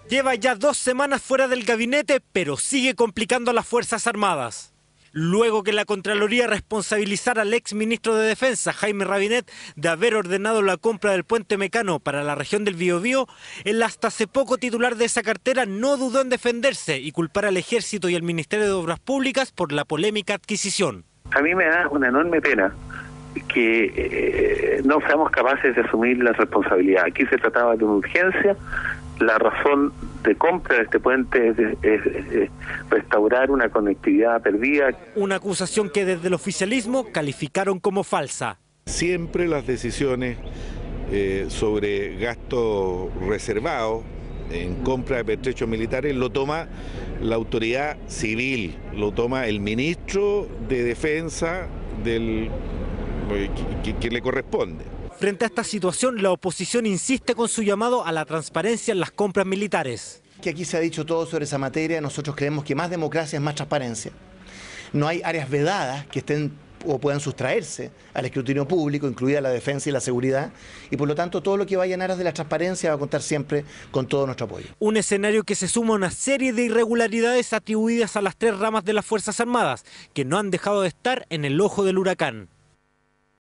Lleva ya 2 semanas fuera del gabinete, pero sigue complicando a las Fuerzas Armadas. Luego que la Contraloría responsabilizara al ex ministro de Defensa, Jaime Rabinet, de haber ordenado la compra del puente Mecano para la región del Biobío, el hasta hace poco titular de esa cartera no dudó en defenderse y culpar al Ejército y al Ministerio de Obras Públicas por la polémica adquisición. A mí me da una enorme pena que no seamos capaces de asumir la responsabilidad. Aquí se trataba de una urgencia. La razón de compra de este puente es restaurar una conectividad perdida. Una acusación que desde el oficialismo calificaron como falsa. Siempre las decisiones sobre gastos reservados en compra de pertrechos militares lo toma la autoridad civil, lo toma el ministro de Defensa que le corresponde. Frente a esta situación, la oposición insiste con su llamado a la transparencia en las compras militares. Que aquí se ha dicho todo sobre esa materia. Nosotros creemos que más democracia es más transparencia. No hay áreas vedadas que estén o puedan sustraerse al escrutinio público, incluida la defensa y la seguridad, y por lo tanto todo lo que vaya en aras de la transparencia va a contar siempre con todo nuestro apoyo. Un escenario que se suma a una serie de irregularidades atribuidas a las 3 ramas de las Fuerzas Armadas, que no han dejado de estar en el ojo del huracán.